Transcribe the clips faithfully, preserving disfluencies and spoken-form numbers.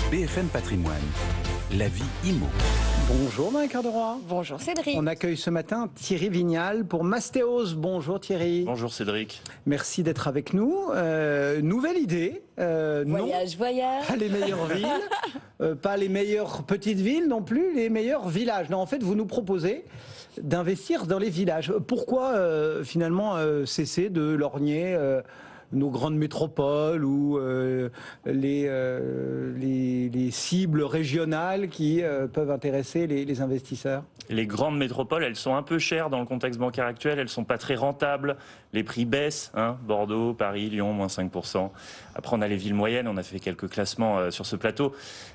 B F M Patrimoine, la vie immo. Bonjour Marie-Claire de Roy. Bonjour Cédric. On accueille ce matin Thierry Vignal pour Mastéos. Bonjour Thierry. Bonjour Cédric. Merci d'être avec nous. Euh, nouvelle idée. Euh, voyage, non, voyage. Pas les meilleures villes, euh, pas les meilleures petites villes non plus, les meilleurs villages. Non, en fait, vous nous proposez d'investir dans les villages. Pourquoi euh, finalement euh, cesser de lorgner euh, nos grandes métropoles ou euh, les, euh, les, les cibles régionales qui euh, peuvent intéresser les, les investisseurs? Les grandes métropoles, elles sont un peu chères dans le contexte bancaire actuel, elles sont pas très rentables, les prix baissent, hein, Bordeaux, Paris, Lyon, moins cinq pour cent. Après on a les villes moyennes, on a fait quelques classements euh, sur ce plateau,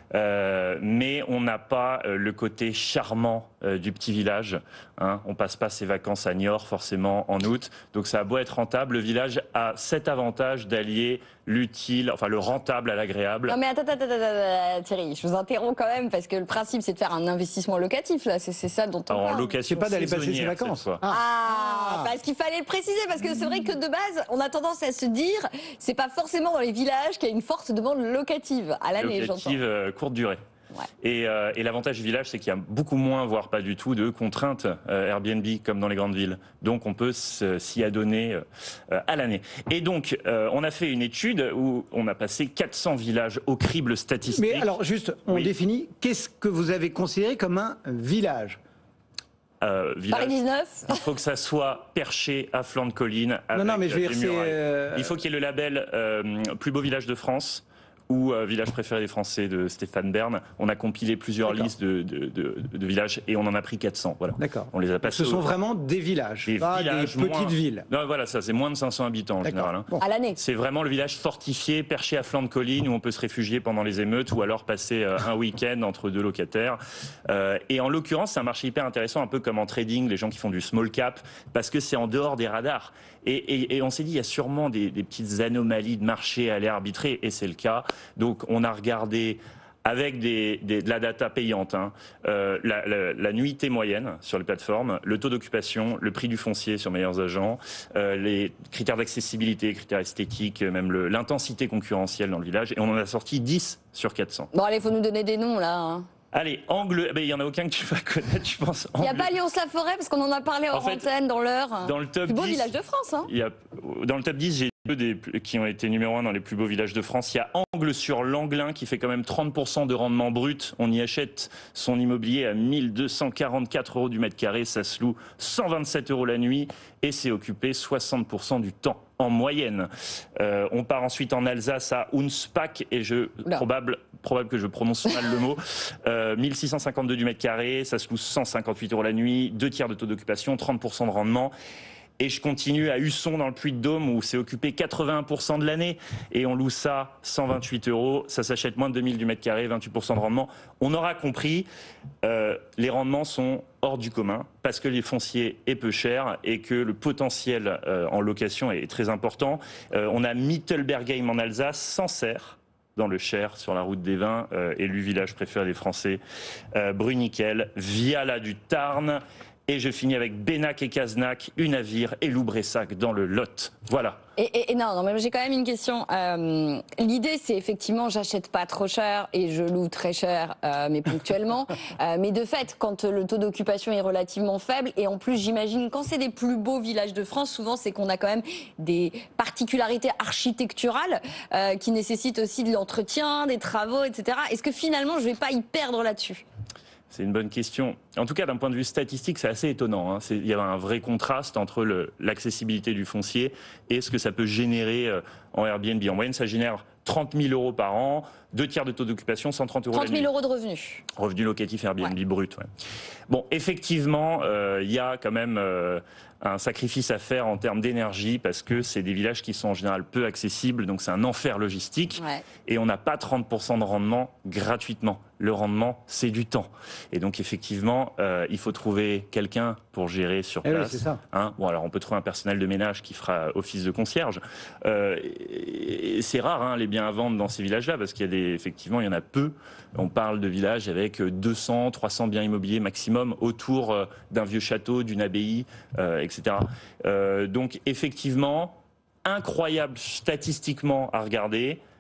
euh, mais on n'a pas euh, le côté charmant euh, du petit village, hein. On passe pas ses vacances à Niort forcément en août, donc ça a beau être rentable, le village a cet avantage d'allier l'utile, enfin le rentable à l'agréable. Non mais attends, attends, attends, attends, Thierry, je vous interromps quand même parce que le principe c'est de faire un investissement locatif là, c'est ça dont on Alors, parle. en location C'est pas d'aller passer ses saisonnière, vacances. cette fois. Ah, Ah. parce qu'il fallait le préciser, parce que c'est vrai que de base, on a tendance à se dire, c'est pas forcément dans les villages qu'il y a une forte demande locative à l'année, j'entends. Locative euh, courte durée. Ouais. Et, euh, et l'avantage du village, c'est qu'il y a beaucoup moins, voire pas du tout, de contraintes euh, Airbnb comme dans les grandes villes. Donc on peut s'y adonner euh, à l'année. Et donc euh, on a fait une étude où on a passé quatre cents villages au crible statistique. Mais alors juste, on Oui. définit, qu'est-ce que vous avez considéré comme un village? Euh, village, Paris dix-neuf. il faut que ça soit perché à flanc de colline. Non, non, mais je veux des dire, c'est... murailles. euh, Il faut qu'il y ait le label euh, plus beau village de France ou euh, village préféré des Français de Stéphane Bern. On a compilé plusieurs listes de, de, de, de villages et on en a pris quatre cents. Voilà. D'accord. On les a passés. Ce sont au- vraiment des villages, des pas villages des petites moins- villes. Non, voilà, ça, c'est moins de cinq cents habitants en D'accord. général. hein. Bon. À l'année. C'est vraiment le village fortifié, perché à flanc de colline, où on peut se réfugier pendant les émeutes ou alors passer euh, un week-end entre deux locataires. Euh, et en l'occurrence, c'est un marché hyper intéressant, un peu comme en trading, les gens qui font du small cap, parce que c'est en dehors des radars. Et, et, et on s'est dit, il y a sûrement des, des petites anomalies de marché à aller arbitrer, et c'est le cas. Donc on a regardé avec des, des, de la data payante, hein, euh, la, la, la nuitée moyenne sur les plateformes, le taux d'occupation, le prix du foncier sur Meilleurs Agents, euh, les critères d'accessibilité, critères esthétiques, même le- l'intensité concurrentielle dans le village. Et on en a sorti dix sur quatre cents. Bon allez, il faut nous donner des noms là. hein. Allez, Angle, ben, il n'y en a aucun que tu vas connaître, je pense. Il n'y a Angle- pas Lyons-la-Forêt parce qu'on en a parlé en En fait, antenne dans l'heure. Dans le top Plus beau dix, village de France, hein. il y a, dans le top dix, j'ai deux des, qui ont été numéro un dans les plus beaux villages de France. Il y a Angle sur Langlin qui fait quand même trente pour cent de rendement brut. On y achète son immobilier à mille deux cent quarante-quatre euros du mètre carré. Ça se loue cent vingt-sept euros la nuit et c'est occupé soixante pour cent du temps en moyenne. Euh, on part ensuite en Alsace à Hunspach et je Oula. probable probable que je prononce mal le mot. Euh, mille six cent cinquante-deux du mètre carré, ça se loue cent cinquante-huit euros la nuit, deux tiers de taux d'occupation, trente pour cent de rendement. Et je continue à Husson dans le Puy-de-Dôme où c'est occupé quatre-vingts pour cent de l'année et on loue ça cent vingt-huit euros. Ça s'achète moins de deux mille du mètre carré, vingt-huit pour cent de rendement. On aura compris, euh, les rendements sont hors du commun parce que les fonciers est peu cher et que le potentiel euh, en location est très important. Euh, on a Mittelbergheim en Alsace, Sancerre dans le Cher, sur la route des vins, euh, élu village préféré des Français, euh, Bruniquel, Viala du Tarn. Et je finis avec Bénac et Cazenac, Unavir et Loubressac dans le Lot. Voilà. Et, et, et non, non, mais j'ai quand même une question. Euh, L'idée, c'est effectivement, j'achète pas trop cher et je loue très cher, euh, mais ponctuellement. euh, mais de fait, quand le taux d'occupation est relativement faible, et en plus, j'imagine, quand c'est des plus beaux villages de France, souvent, c'est qu'on a quand même des particularités architecturales euh, qui nécessitent aussi de l'entretien, des travaux, et cetera. Est-ce que finalement, je vais pas y perdre là-dessus ? C'est une bonne question. En tout cas, d'un point de vue statistique, c'est assez étonnant. Hein. Il y a un vrai contraste entre l'accessibilité du foncier et ce que ça peut générer euh, en Airbnb. En moyenne, ça génère trente mille euros par an, deux tiers de taux d'occupation, cent trente euros la trente nuit. mille euros de revenus. Revenu locatif Airbnb Ouais. brut. Ouais. Bon, effectivement, euh, il y a quand même euh, un sacrifice à faire en termes d'énergie parce que c'est des villages qui sont en général peu accessibles, donc c'est un enfer logistique. Ouais. Et on n'a pas trente pour cent de rendement gratuitement. Le rendement, c'est du temps. Et donc effectivement, euh, il faut trouver quelqu'un pour gérer sur Eh oui, place. c'est ça. Hein, bon, alors on peut trouver un personnel de ménage qui fera office de concierge. Euh, et- et c'est rare hein, les biens à vendre dans ces villages-là parce qu'il y a des, effectivement, il y en a peu. On parle de villages avec deux cents, trois cents biens immobiliers maximum autour euh, d'un vieux château, d'une abbaye, euh, et cetera. Euh, donc effectivement, incroyable statistiquement à regarder.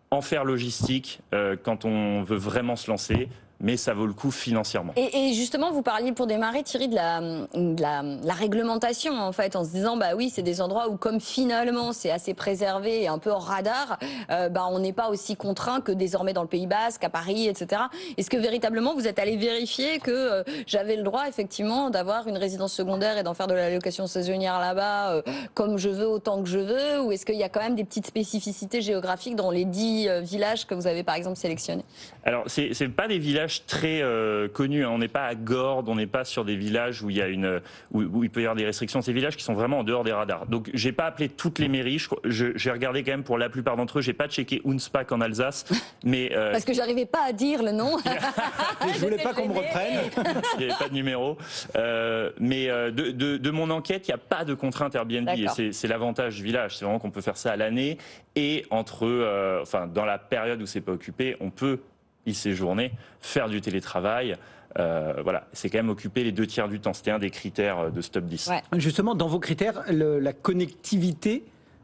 enfer logistique euh, quand on veut vraiment se lancer, mais ça vaut le coup financièrement. Et, et justement, vous parliez pour démarrer, Thierry, de la, de la, la réglementation, en fait, en se disant, bah oui, c'est des endroits où, comme finalement c'est assez préservé et un peu hors radar, euh, bah, on n'est pas aussi contraint que désormais dans le Pays Basque, à Paris, et cetera. Est-ce que véritablement vous êtes allé vérifier que euh, j'avais le droit, effectivement, d'avoir une résidence secondaire et d'en faire de la location saisonnière là-bas, euh, comme je veux, autant que je veux, ou est-ce qu'il y a quand même des petites spécificités géographiques dans les dix euh, villages que vous avez, par exemple, sélectionnés? Alors, c'est c'est pas des villages très euh, connus. Hein. On n'est pas à Gordes, on n'est pas sur des villages où il y a une où, où il peut y avoir des restrictions. C'est des villages qui sont vraiment en dehors des radars. Donc, j'ai pas appelé toutes les mairies. Je, j'ai regardé quand même pour la plupart d'entre eux. J'ai pas checké Unspach en Alsace, mais euh... parce que j'arrivais pas à dire le nom. Je voulais pas qu'on me reprenne. Il n'y avait pas de numéro. Euh, mais euh, de, de, de mon enquête, il n'y a pas de contrainte Airbnb. Et c'est, c'est l'avantage du village. C'est vraiment qu'on peut faire ça à l'année et entre, euh, enfin, dans la période où c'est pas occupé, on peut y séjourner, faire du télétravail. Euh, voilà, c'est quand même occuper les deux tiers du temps. C'était un des critères de Stop dix. Ouais. Justement, dans vos critères, le, la connectivité,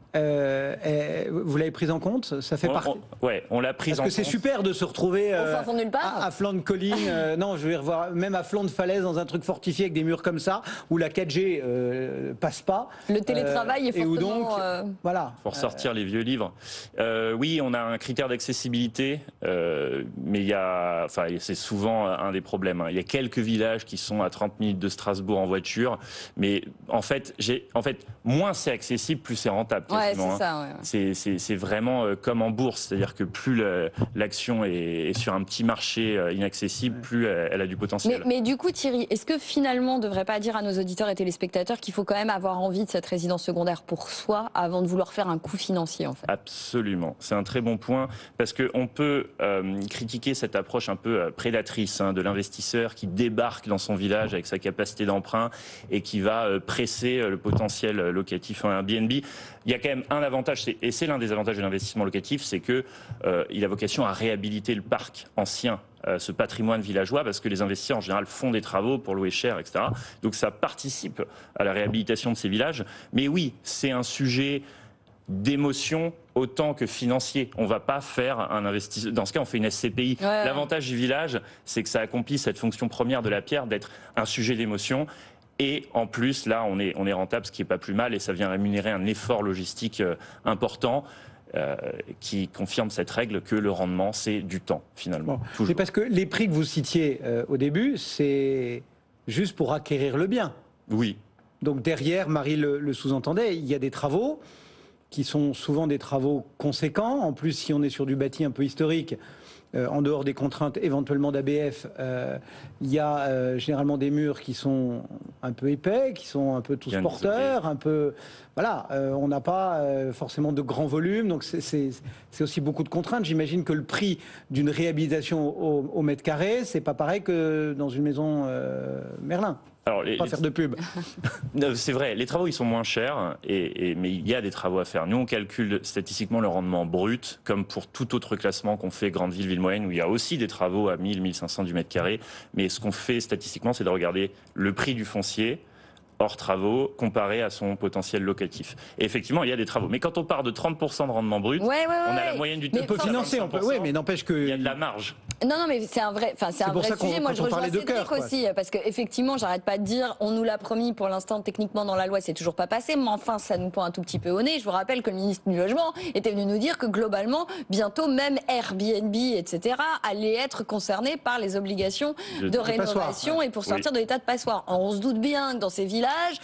euh, est, vous l'avez prise en compte? Ça fait on, partie. On, ouais, on l'a prise en compte. Parce que c'est super de se retrouver euh, au fin fond nulle part. à, à flanc de colline. euh, non, je vais revoir même à flanc de falaise dans un truc fortifié avec des murs comme ça où la quatre G euh, passe pas. Le télétravail euh, est et où fortement... donc, euh... voilà. Pour sortir euh... les vieux livres. Euh, oui, on a un critère d'accessibilité, euh, mais il y a, enfin, c'est souvent un des problèmes. Hein. Il y a quelques villages qui sont à trente minutes de Strasbourg en voiture, mais en fait, j'ai, en fait, moins c'est accessible, plus c'est rentable. Ouais, c'est hein. ça. Ouais. C'est, c'est, c'est vraiment euh, comme en bourse, c'est-à-dire que plus le, l'action est, est sur un petit marché euh, inaccessible, plus elle, elle a du potentiel. Mais, mais du coup, Thierry, est-ce que finalement on ne devrait pas dire à nos auditeurs et téléspectateurs qu'il faut quand même avoir envie de cette résidence secondaire pour soi avant de vouloir faire un coût financier, en fait? Absolument, c'est un très bon point, parce qu'on peut euh, critiquer cette approche un peu euh, prédatrice hein, de l'investisseur qui débarque dans son village avec sa capacité d'emprunt et qui va euh, presser euh, le potentiel locatif en Airbnb. Il y a quand même un avantage, c'est, et c'est l'un des avantages de l'investissement locatif, c'est qu'il euh, a vocation à réhabiliter le parc ancien, euh, ce patrimoine villageois, parce que les investisseurs en général font des travaux pour louer cher, et cetera. Donc ça participe à la réhabilitation de ces villages. Mais oui, c'est un sujet d'émotion autant que financier. On ne va pas faire un investissement. Dans ce cas, on fait une S C P I. Ouais. L'avantage du village, c'est que ça accomplit cette fonction première de la pierre, d'être un sujet d'émotion. Et en plus, là, on est, on est rentable, ce qui n'est pas plus mal, et ça vient rémunérer un effort logistique euh, important euh, qui confirme cette règle que le rendement, c'est du temps, finalement. Bon. C'est parce que les prix que vous citiez euh, au début, c'est juste pour acquérir le bien. Oui. Donc derrière, Marie le, le sous-entendait, il y a des travaux qui sont souvent des travaux conséquents. En plus, si on est sur du bâti un peu historique, Euh, en dehors des contraintes éventuellement d'A B F, euh, il y a euh, généralement des murs qui sont un peu épais, qui sont un peu tous porteurs, un peu... Voilà, euh, on n'a pas euh, forcément de grands volumes, donc c'est, c'est, c'est aussi beaucoup de contraintes. J'imagine que le prix d'une réhabilitation au, au mètre carré, c'est pas pareil que dans une maison euh, Merlin. Alors, les, pas faire de pub. C'est vrai, les travaux ils sont moins chers, et, et, mais il y a des travaux à faire. Nous on calcule statistiquement le rendement brut, comme pour tout autre classement qu'on fait grande ville, ville moyenne, où il y a aussi des travaux à mille, mille cinq cents du mètre carré. Mais ce qu'on fait statistiquement, c'est de regarder le prix du foncier hors travaux comparé à son potentiel locatif. Et effectivement, il y a des travaux. Mais quand on part de trente pour cent de rendement brut, ouais, ouais, ouais. on a la moyenne du temps. On peut financer, on peut, oui, mais n'empêche que... Il y a de la marge. Non, non, mais c'est un vrai, enfin, c'est un vrai sujet. Moi, je rejoins Cédric aussi, parce qu'effectivement, j'arrête pas de dire, on nous l'a promis, pour l'instant, techniquement, dans la loi, c'est toujours pas passé, mais enfin, ça nous pointe un tout petit peu au nez. Je vous rappelle que le ministre du Logement était venu nous dire que, globalement, bientôt, même Airbnb, et cetera, allait être concerné par les obligations de, de rénovation ouais. et pour sortir oui. de l'état de passoire. On se doute bien que dans ces villages,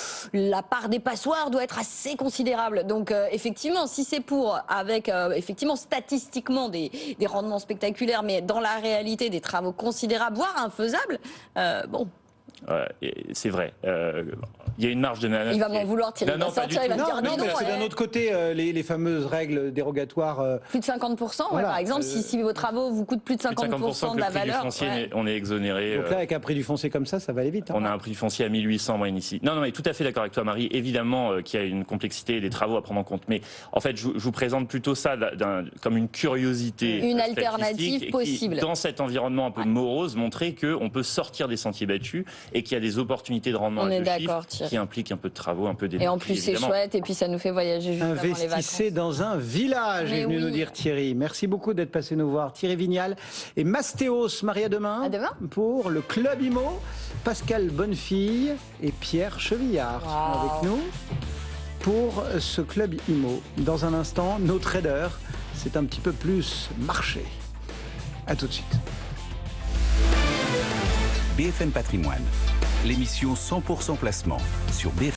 la part des passoires doit être assez considérable. Donc euh, effectivement, si c'est pour, avec euh, effectivement statistiquement des, des rendements spectaculaires, mais dans la réalité des travaux considérables, voire infaisables, euh, bon... Ouais, c'est vrai. Euh, il y a une marge de manœuvre. Il va m'en vouloir, Thierry. Non, non, sortir, il va non, dire non, non, mais c'est d'un autre côté euh, les, les fameuses règles dérogatoires. Euh... Plus de cinquante pour cent, voilà. ouais, par exemple, euh... si, si vos travaux vous coûtent plus de cinquante pour cent de la valeur. Du foncier, ouais. on est exonéré. Donc là, avec un prix du foncier comme ça, ça va aller vite. Hein. On a un prix du foncier à mille huit cents en moyenne ici. Non, non, mais tout à fait d'accord avec toi, Marie. Évidemment euh, qu'il y a une complexité et des travaux à prendre en compte. Mais en fait, je, je vous présente plutôt ça d'un, comme une curiosité. Une alternative possible. Qui, dans cet environnement un peu ouais. morose, montrer qu'on peut sortir des sentiers battus et qu'il y a des opportunités de rendement On à est deux d'accord, chiffres Thierry. qui impliquent un peu de travaux, un peu d'énergie. Et en plus, c'est évidemment. chouette, et puis ça nous fait voyager juste avant les Investissez vacances. dans un village, Mais est venu oui. nous dire Thierry. Merci beaucoup d'être passé nous voir. Thierry Vignal et Mastéos. Marie, à demain. À demain. Pour le Club Imo. Pascal Bonnefille et Pierre Chevillard sont Wow. avec nous pour ce Club Imo. Dans un instant, nos traders, c'est un petit peu plus marché. À tout de suite. B F M Patrimoine, l'émission cent pour cent placement sur B F M.